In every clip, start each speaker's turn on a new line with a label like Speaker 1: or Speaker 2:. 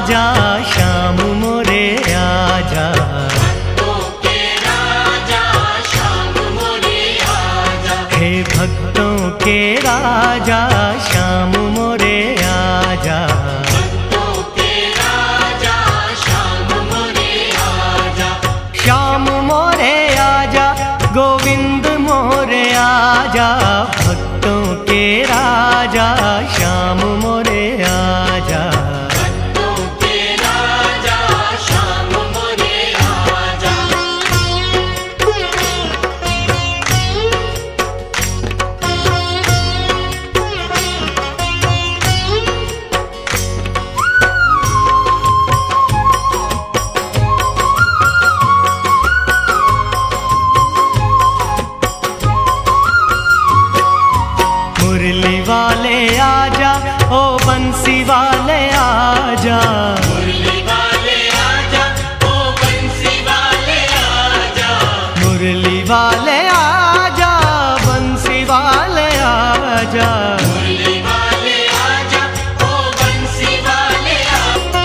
Speaker 1: राजा श्याम मोरे आजा।
Speaker 2: भक्तों के राजा श्याम मोरे आजा।
Speaker 1: हे भक्तों के राजा श्याम मोरे आजा।
Speaker 2: भक्तों के राजा श्याम मोरे आजा।
Speaker 1: श्याम मोरे आजा गोविंद मोरे आजा। भक्तों के राजा श्याम मोरे आजा।
Speaker 2: भक्तों के राजा श्याम मोरे आजा।
Speaker 1: मुरली वाले आजा ओ बंसी वाले आजा।
Speaker 2: मुरली वाले आजा ओ बंसी वाले आजा।
Speaker 1: मुरली वाले आजा बंसी वाले आजा।
Speaker 2: मुरली वाले आजा ओ बंसी वाले आजा।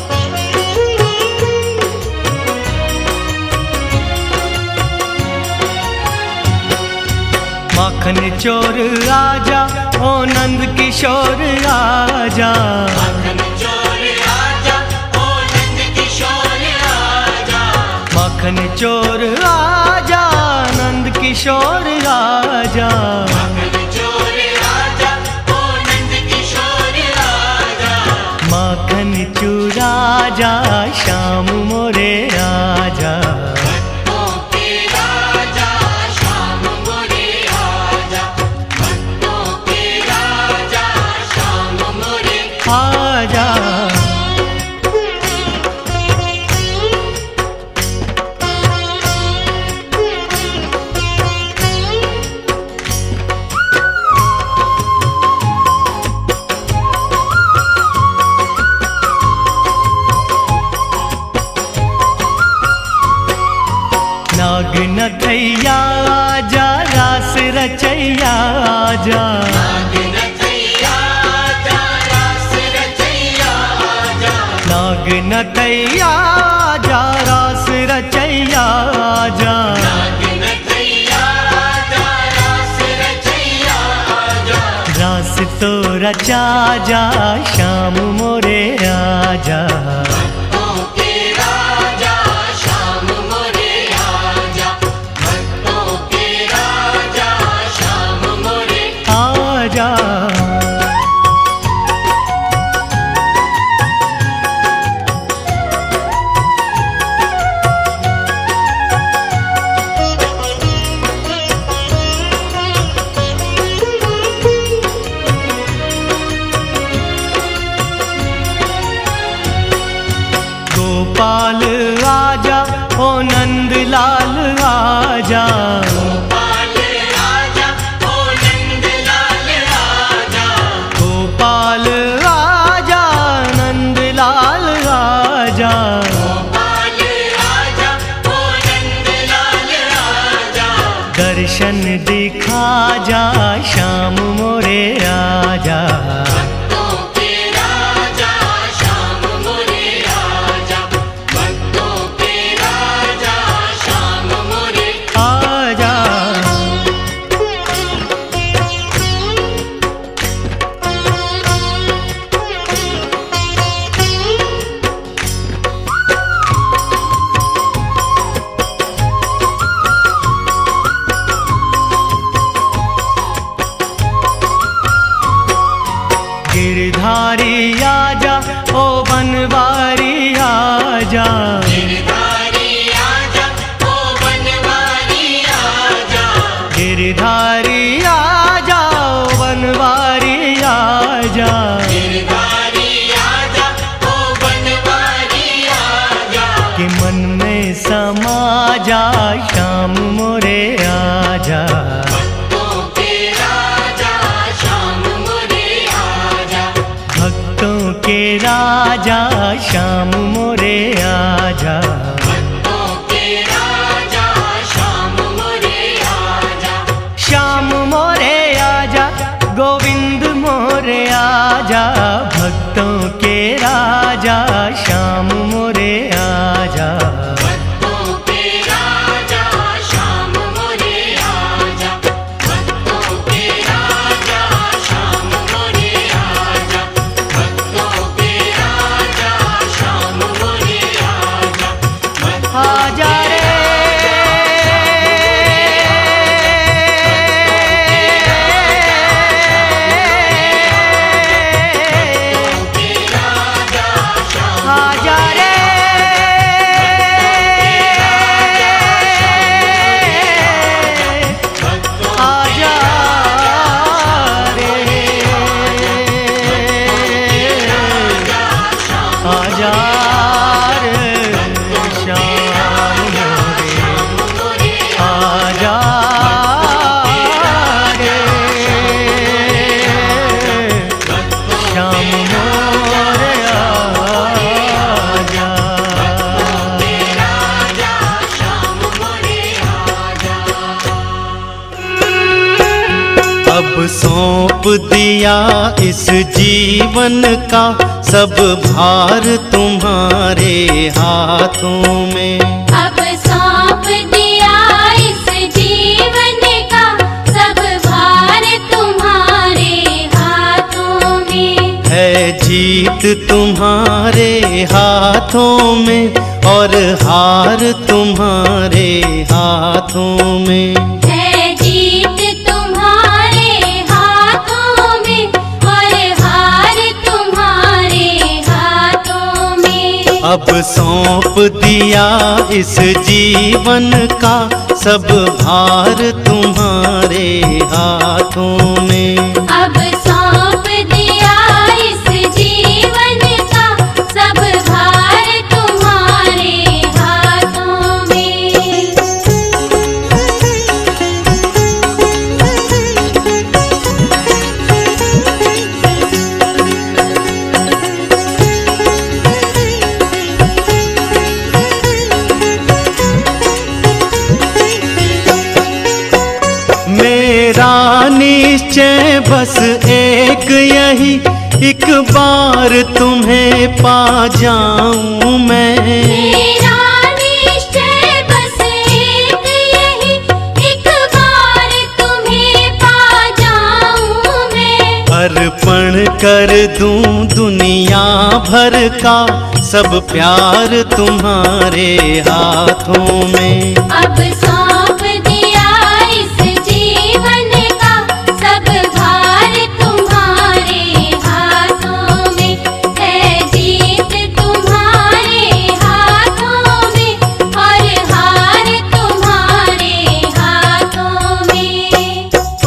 Speaker 1: माखन चोर आजा ओ नंद किशोर आजा।
Speaker 2: माखन चोर आजा ओ नंद किशोर आजा।
Speaker 1: माखन चोर आजा नंद किशोर आजा।
Speaker 2: माखन चोर आजा ओ नंद किशोर आजा।
Speaker 1: माखन चूरा जा श्याम मोरे आजा।
Speaker 2: भक्तों के राजा श्याम मोरे आजा। भक्तों के राजा श्याम मोरे
Speaker 1: आजा। नाग नथैया आजा रास रचैया आजा।
Speaker 2: नाग नथैया आजा रास रचैया आजा।
Speaker 1: नाग नथैया आजा रास रचैया आजा।
Speaker 2: नाग नथैया आजा रास रचैया आजा।
Speaker 1: रास तो रचा जा श्याम मोरे आजा।
Speaker 2: भक्तों के राजा श्याम मोरे आजा। भक्तों के राजा श्याम मोरे
Speaker 1: आजा। गोपाल आजा ओ नंद लाल आजा।
Speaker 2: गोपाल आजा ओ नंद लाल आजा।
Speaker 1: गोपाल आजा नंद लाल आजा।
Speaker 2: गोपाल आजा ओ नंद लाल आजा।
Speaker 1: दर्शन दिखा जा श्याम मोरे आजा।
Speaker 2: भक्तों के राजा श्याम मोरे आजा। भक्तों के राजा श्याम मोरे
Speaker 1: आजा। गिरधारी आजा ओ बनवारी आजा।
Speaker 2: गिरधारी आजा ओ बनवारी आजा।
Speaker 1: गिरधारी आजा ओ बनवारी आजा।
Speaker 2: गिरधारी आजा ओ बनवारी आजा।
Speaker 1: कि मन में समा जा श्याम मोरे आजा।
Speaker 2: भक्तों के राजा श्याम मोरे आजा।
Speaker 1: भक्तों के राजा श्याम मोरे आजा।
Speaker 2: भक्तों के राजा श्याम मोरे आजा।
Speaker 1: श्याम मोरे आजा गोविंद मोरे आजा। भक्तों के राजा आजा रे आजा रे आजा रे आजा रे श्याम मोरे आजा रे श्याम मोरे आजा। अब सौंप दिया इस जीवन का सब भार तुम्हारे हाथों में।
Speaker 3: अब सौंप दिया इस जीवन का सब भार तुम्हारे हाथों में।
Speaker 1: है जीत तुम्हारे हाथों में और हार तुम्हारे हाथों में।
Speaker 3: है जीत तुम्हारे हाथों में और हार तुम्हारे हाथों में।
Speaker 1: अब सौंप दिया इस जीवन का सब भार तुम्हारे हाथों में।
Speaker 3: अब सौंप दिया इस जीवन का सब भार तुम्हारे हाथों में।
Speaker 1: मेरा निश्चय बस एक यही, एक बार तुम्हें पा जाऊं मैं।
Speaker 3: मेरा निश्चय बस एक यही, एक बार तुम्हें पा जाऊं मैं।
Speaker 1: अर्पण कर दूं दुनिया भर का सब प्यार तुम्हारे हाथों में।
Speaker 3: अब सौंप दिया इस जीवन का सब भार तुम्हारे हाथों में। है जीत तुम्हारे हाथों में और हार तुम्हारे हाथों में।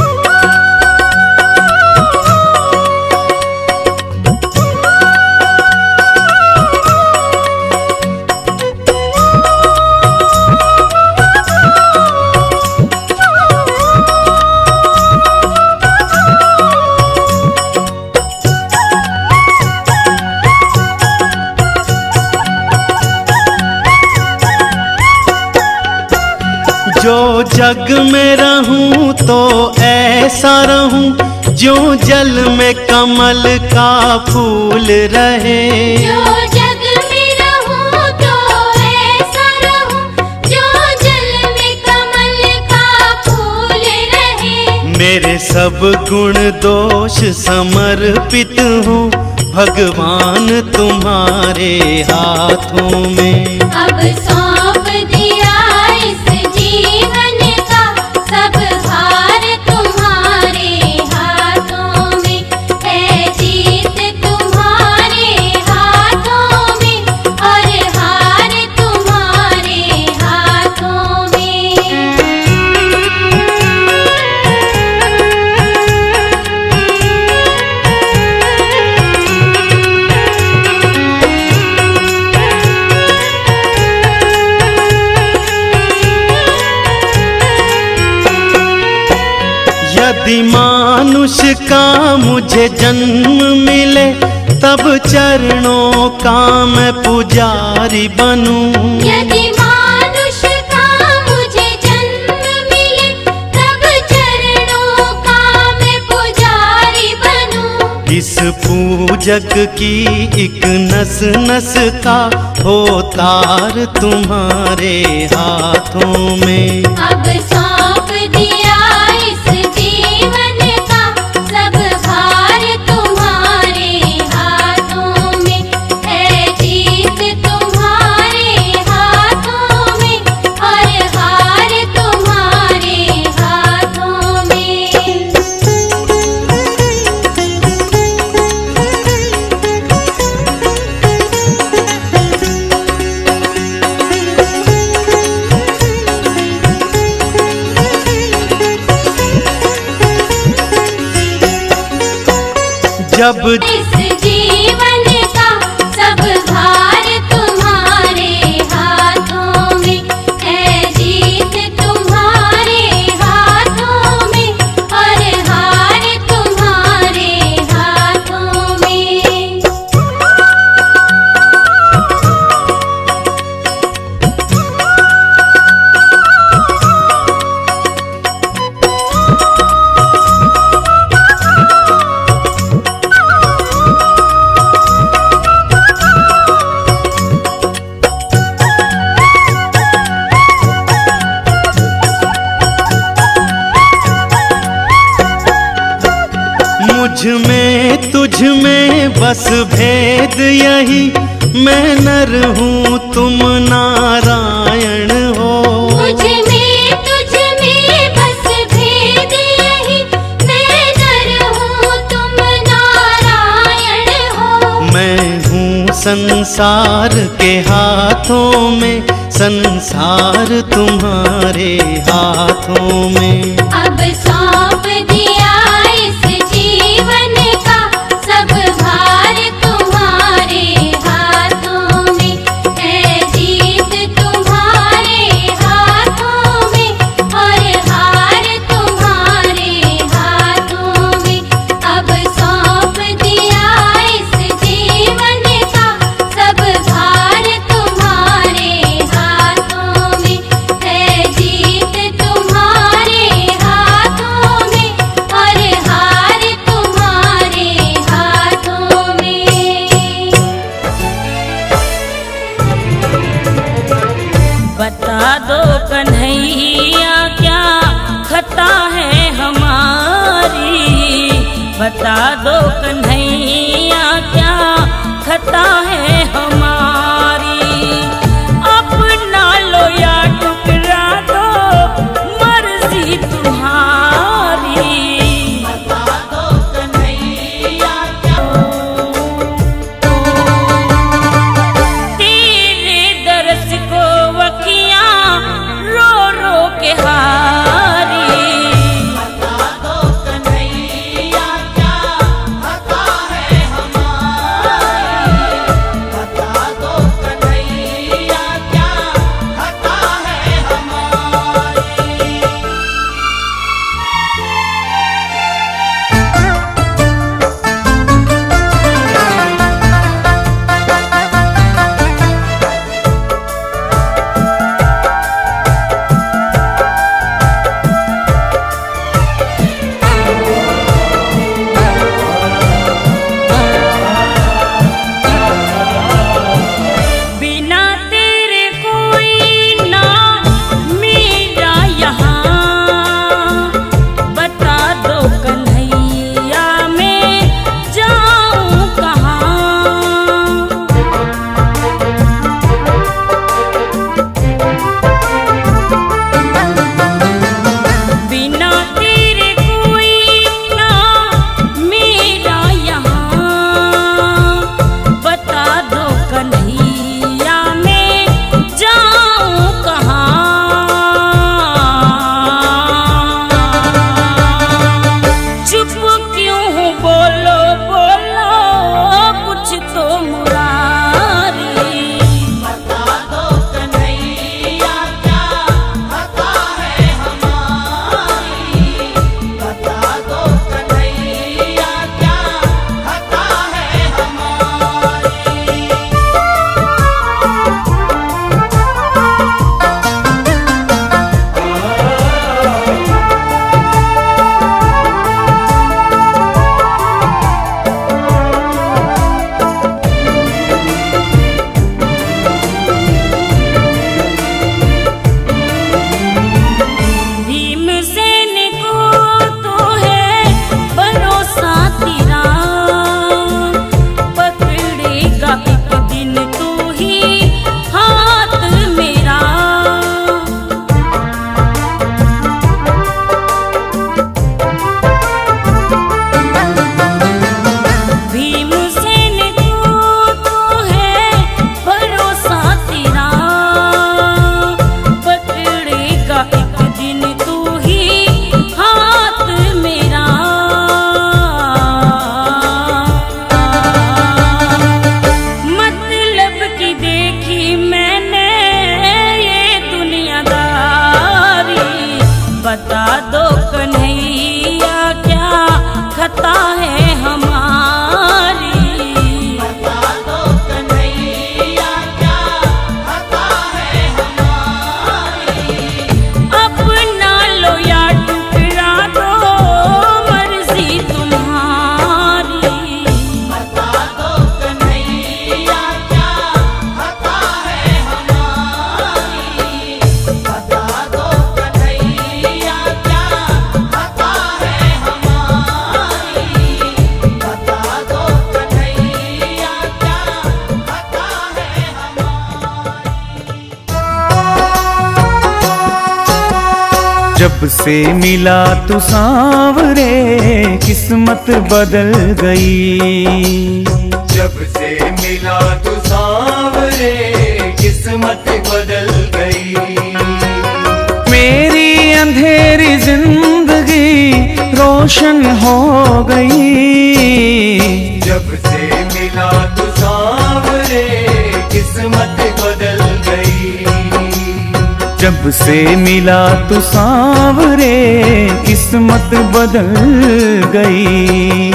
Speaker 1: जो जग में रहूं तो ऐसा रहूं जो जल में कमल का फूल रहे।
Speaker 3: जो जग में रहूं तो ऐसा रहूं जो जल में कमल का फूल रहे।
Speaker 1: मेरे सब गुण दोष समर्पित हूँ भगवान तुम्हारे हाथों में।
Speaker 3: अब सौंप दिया इस जीवन का सब भार तुम्हारे हाथों में। है जीत तुम्हारे हाथों में और हार तुम्हारे हाथों में।
Speaker 1: यदि मानुष का मुझे जन्म मिले तब चरणों का मैं पुजारी बनूं।
Speaker 3: यदि मानुष का मुझे जन्म मिले तब चरणों का मैं पुजारी बनूं।
Speaker 1: इस पूजक की एक नस नस का हो तार तुम्हारे हाथों में।
Speaker 3: अब सौंप दिया इस जीवन का सब भार तुम्हारे हाथों में। है जीत तुम्हारे हाथों
Speaker 1: जब
Speaker 3: इस जीवन का सब भार तुम्हारे हाथों में है, जीत तुम्हारे हाथों में और हार तुम्हारे हाथों में।
Speaker 1: मुझ में तुझ में बस भेद यही, मैं नर हूँ तुम नारायण हो।
Speaker 3: मुझ में तुझ में बस भेद यही, मैं नर हूँ तुम नारायण हो।
Speaker 1: मैं हूँ संसार के हाथों में, संसार तुम्हारे हाथों में।
Speaker 3: अब सौंप दिया इस जीवन का सब भार तुम्हारे हाथों में है, जीत तुम्हारे हाथों में और हार तुम्हारे हाथों में। अब सौंप दिया इस जीवन का सब भार तुम्हारे हाथों में है, जीत तुम्हारे हाथों में और हार तुम्हारे हाथों में।
Speaker 4: बता दो कन्हैया क्या खता है हमारी, बता दो कन्हैया क्या खता है हमारी। अपना लो या टुकरा दो मर्जी तुम्हारी, बता दो कन्हैया क्या। तेरे दरस को वकिया रो रो के हारी, बता दो कन्हैया क्या खता है हमारी, बता दो
Speaker 1: जब से मिला तू सांवरे किस्मत बदल गई।
Speaker 5: जब से मिला तू सांवरे किस्मत बदल गई।
Speaker 1: मेरी अंधेरी जिंदगी रोशन हो गई।
Speaker 5: जब से मिला तू सांवरे किस्मत बदल गई।
Speaker 1: जब से मिला तू सांवरे किस्मत बदल गई।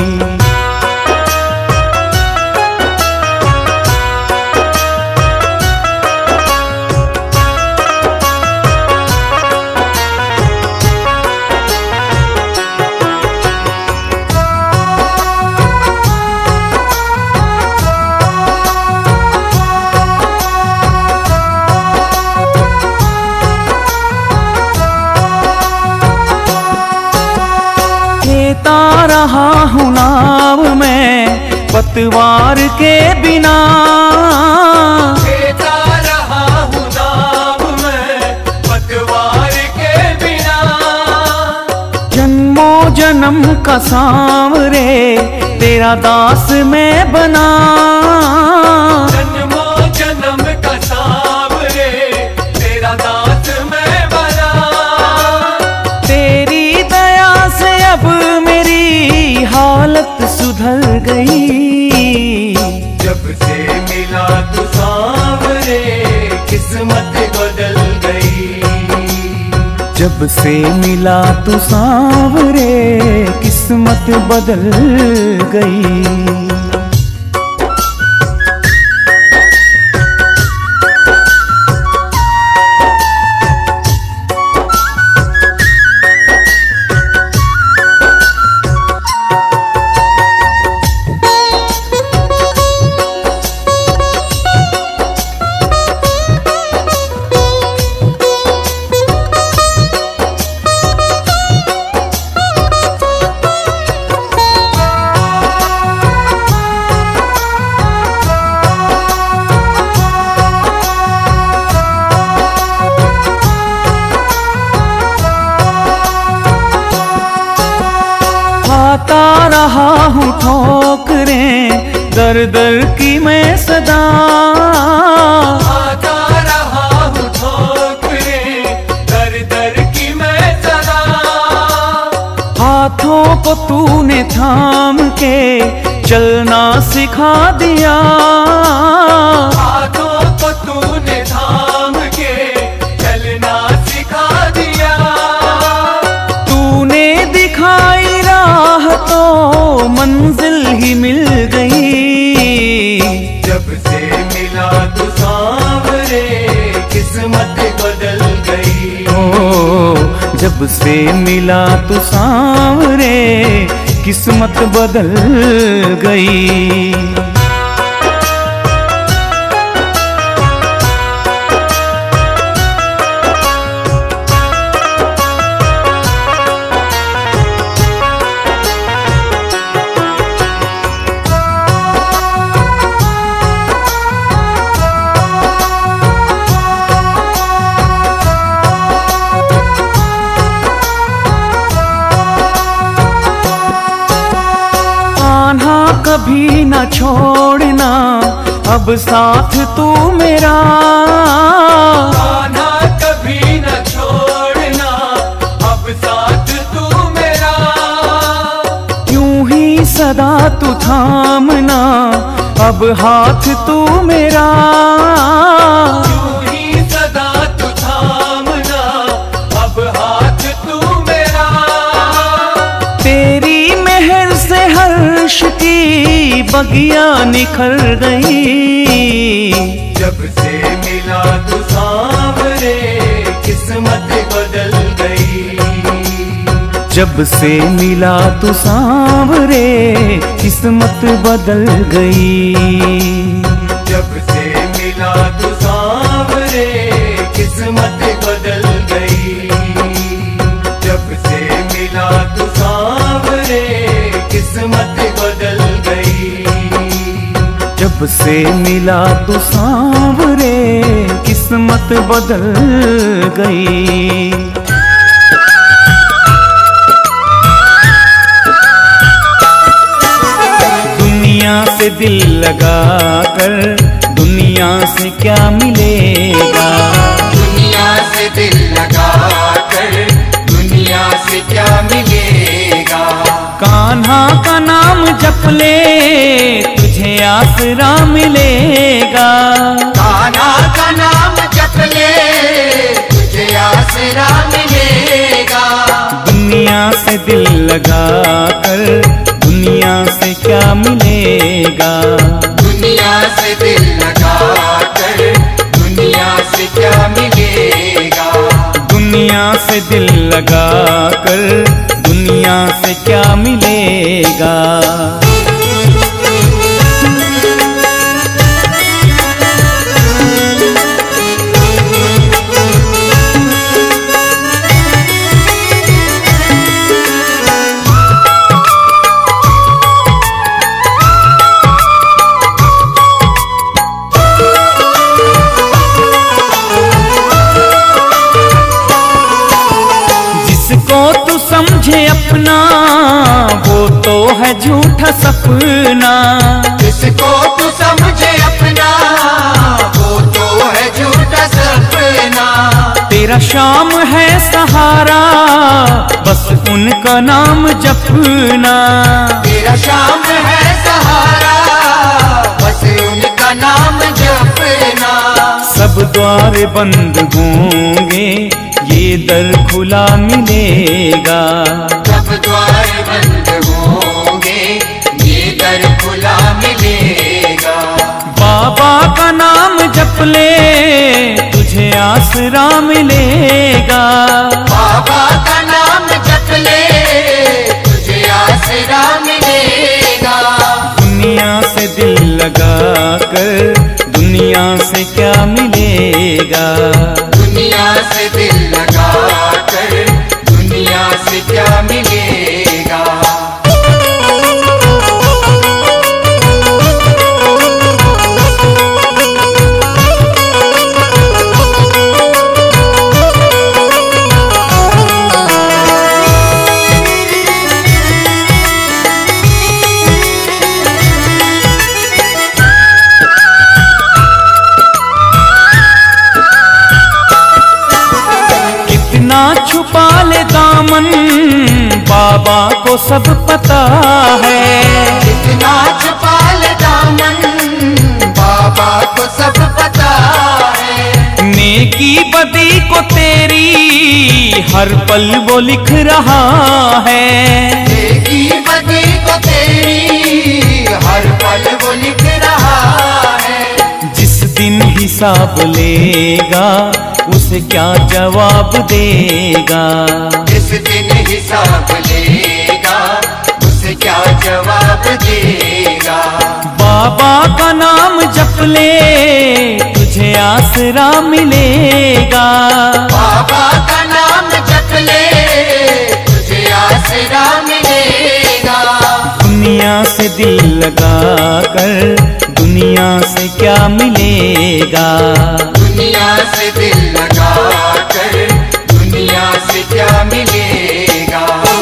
Speaker 1: रहा हूँ नाव में पतवार के बिना।
Speaker 5: देता रहा हूँ नाव में पतवार के बिना।
Speaker 1: जन्मों जन्म का सांवरे तेरा दास मैं बना।
Speaker 5: जन्मों जन्म का सांवरे तेरा दास मैं बना।
Speaker 1: तेरी दया से अब हालत सुधर गई।
Speaker 5: जब से मिला तू सांवरे किस्मत बदल गई।
Speaker 1: जब से मिला तू सांवरे किस्मत बदल गई। आता रहा हूँ ठोकरें दर दर की मैं सदा।
Speaker 5: आता रहा हूँ ठोकरें दर दर की मैं सदा।
Speaker 1: हाथों को तूने थाम के चलना सिखा दिया।
Speaker 5: हाथों को तूने थाम के चलना सिखा दिया।
Speaker 1: तूने दिखाई राह तो मंजिल ही मिल गई।
Speaker 5: जब से मिला तू सांवरे किस्मत बदल गई।
Speaker 1: ओ जब से मिला तू सांवरे किस्मत बदल गई। कभी न छोड़ना अब साथ तू मेरा।
Speaker 5: आना कभी न छोड़ना अब साथ तू मेरा।
Speaker 1: यूं ही सदा तू थामना अब हाथ तू मेरा।
Speaker 5: यूं ही सदा तू थामना अब हाथ तू मेरा।
Speaker 1: तेरी मेहर से हर्ष की बगिया निखर गई।
Speaker 5: जब से मिला तू सांवरे किस्मत बदल गई।
Speaker 1: जब से मिला तू सांवरे किस्मत बदल गई।
Speaker 5: जब से मिला तू सांवरे किस्मत बदल गई। जब से मिला तू सांवरे किस्मत बदल गई।
Speaker 1: जब से मिला तू सांवरे किस्मत बदल गई।
Speaker 6: दुनिया से दिल लगा कर दुनिया से क्या मिलेगा।
Speaker 2: दुनिया से दिल लगा कर दुनिया से क्या मिलेगा।
Speaker 6: कान्हा का नाम जप ले तुझे आसरा मिलेगा।
Speaker 2: कान्हा का नाम जप ले तुझे आसरा मिलेगा।
Speaker 6: दुनिया से दिल लगा कर दुनिया से क्या मिलेगा।
Speaker 2: दुनिया से दिल लगा कर दुनिया से क्या मिलेगा।
Speaker 6: दुनिया से दिल लगा कर दुनिया से क्या मिलेगा। समझे अपना वो तो है झूठा सपना।
Speaker 2: जिसको तू समझे अपना वो तो है झूठा सपना।
Speaker 6: तेरा शाम है सहारा बस उनका नाम जपना।
Speaker 2: तेरा शाम है सहारा बस उनका नाम जपना।
Speaker 6: सब द्वार बंद होंगे ये दर खुला मिलेगा।
Speaker 2: सब द्वार बंद होंगे ये दर खुला मिलेगा।
Speaker 6: बाबा का नाम जप ले तुझे आसरा मिलेगा।
Speaker 2: बाबा का नाम जप ले तुझे आसरा मिलेगा।
Speaker 6: दुनिया से दिल लगा कर दुनिया से क्या मिलेगा।
Speaker 2: दुनिया से दिल लगा कर दुनिया से क्या मिलेगा।
Speaker 6: छुपा ले दामन बाबा को सब पता है।
Speaker 2: कितना छुपा ले दामन बाबा को सब पता है।
Speaker 6: नेकी बदी को तेरी हर पल वो लिख रहा है।
Speaker 2: नेकी बदी को तेरी हर पल वो लिख रहा है।
Speaker 6: जिस दिन हिसाब लेगा उसे क्या जवाब देगा।
Speaker 2: जिस दिन हिसाब लेगा उसे क्या जवाब देगा।
Speaker 6: बाबा का नाम जप ले तुझे आसरा मिलेगा।
Speaker 2: बाबा का नाम जप ले तुझे आसरा मिलेगा।
Speaker 6: दुनिया से दिल लगा कर दुनिया से क्या मिलेगा।
Speaker 2: दुनिया से दिल लगा कर दुनिया से क्या मिलेगा।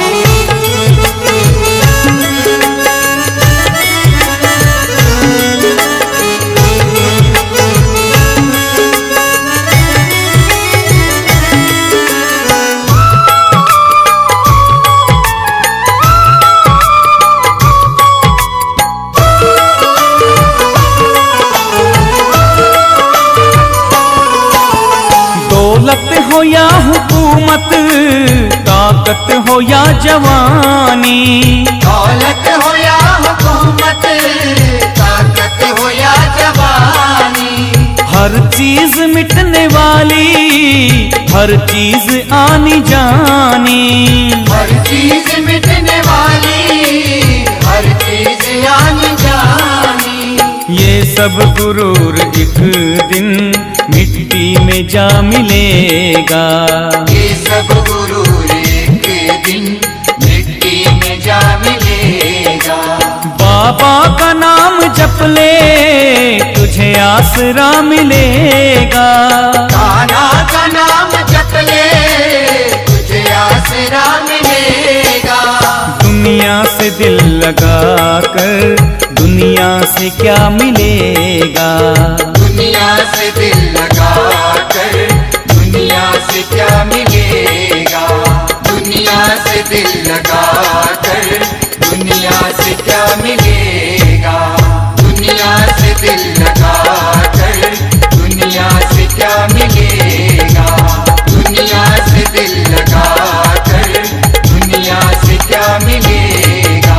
Speaker 6: दौलत हो या हुकूमत ताकत हो या जवानी।
Speaker 2: दौलत हो या हुकूमत ताकत हो या जवानी।
Speaker 6: हर चीज मिटने वाली हर चीज आनी जानी।
Speaker 2: हर चीज मिटने वाली हर चीज आनी जानी।
Speaker 6: ये सब गुरूर एक दिन मिट्टी में जा मिलेगा।
Speaker 2: ये सब गुरूर एक दिन मिट्टी में जा मिलेगा।
Speaker 6: बाबा का नाम जप ले तुझे आसरा मिलेगा।
Speaker 2: कान्हा का नाम जप ले तुझे आसरा मिलेगा।
Speaker 6: दुनिया से दिल लगा कर दुनिया से क्या मिलेगा।
Speaker 2: दुनिया से दिल लगा कर दुनिया से क्या मिलेगा। दुनिया से दिल लगा कर दुनिया से क्या मिलेगा। दुनिया से दिल लगा कर दुनिया से क्या मिलेगा। दुनिया से दिल लगा कर दुनिया से क्या मिलेगा।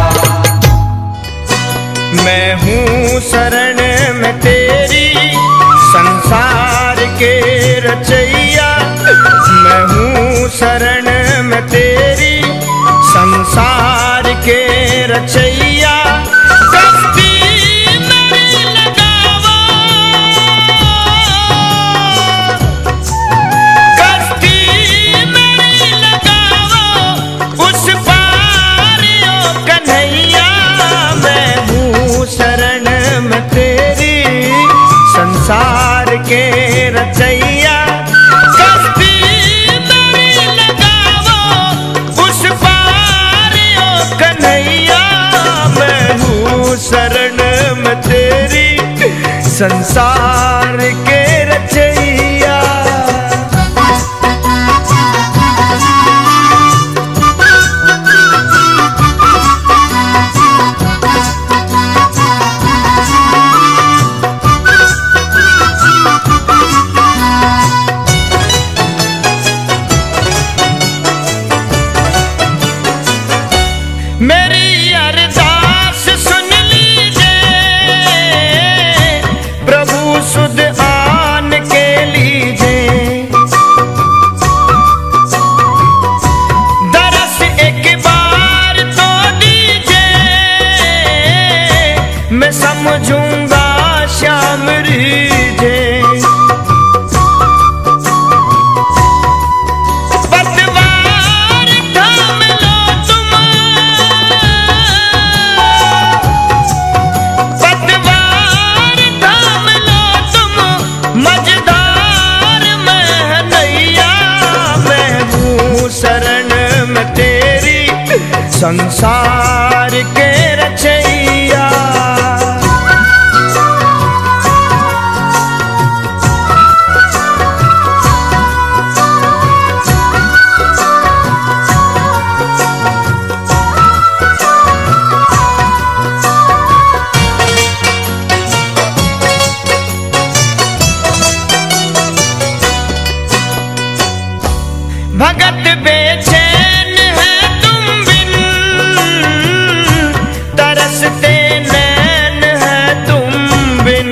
Speaker 1: मैं हूँ शरण में तेरी संसार के रचैया। मैं हूँ शरण में तेरी संसार के रचैया। कश्ती मेरी लगावो, कश्ती मेरी लगावो उस पार ओ कन्हैया। मैं हूँ शरण में तेरी संसार के रचैया। कश्ती मेरी लगावो उस पार ओ कन्हैया। मैं हूँ शरण में तेरी संसार के रचैया। मेरी अरदास सुन लीजिए, प्रभु सुध आन के लीजिए। दरस एक बार तो दीजिए, मैं समझूंगा श्याम रीझे। शरण में तेरी संसार के रचैया। भगत बेचैन है तुम बिन, तरसते नैन है तुम बिन।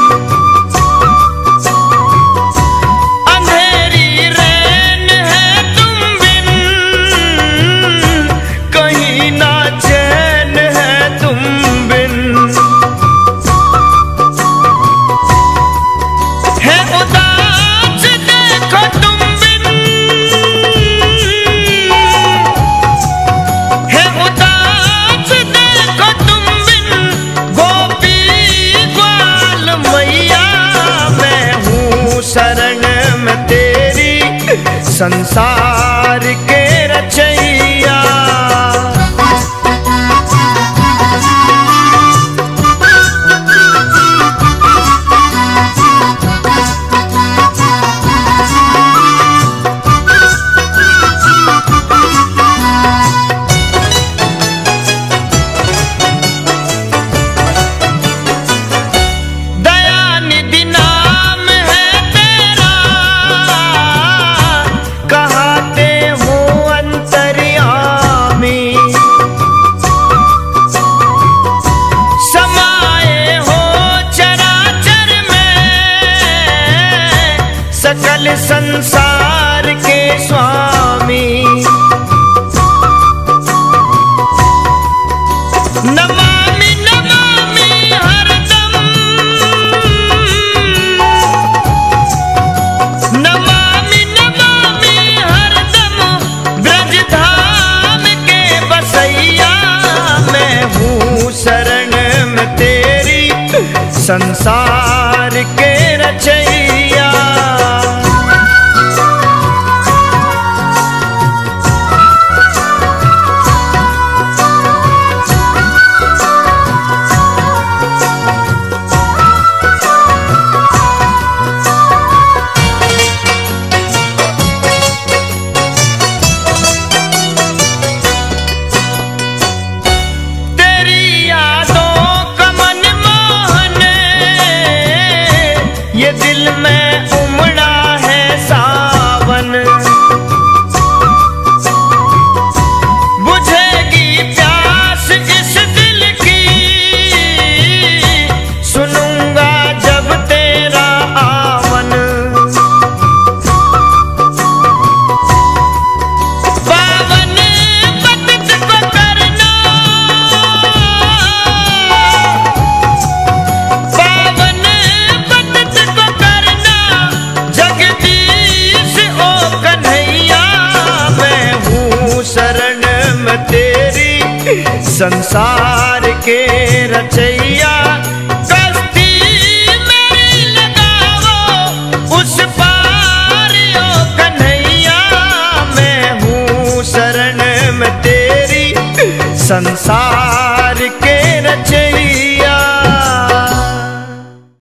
Speaker 1: अंधेरी रैन है तुम बिन, कहीं ना चैन है तुम बिन। है उदास देखो तुम बिन, है उदास देखो तुम बिन। गोपी ग्वाल मैया, मैं हूँ शरण में तेरी संसार के रचैया। दयानिधि नाम है तेरा, कहाते हो अंतर्यामी। समाये हो चराचर में, सकल संसार के स्वामी। नमामि नमामि हरदम, नमामि नमामि हरदम ब्रजधाम के बसैया। मैं हूँ शरण में तेरी संसार के रचैया।
Speaker 7: संसार के रचैया कश्ती मेरी लगाओ उस पार ओ कन्हैया, मैं हूँ शरण में तेरी संसार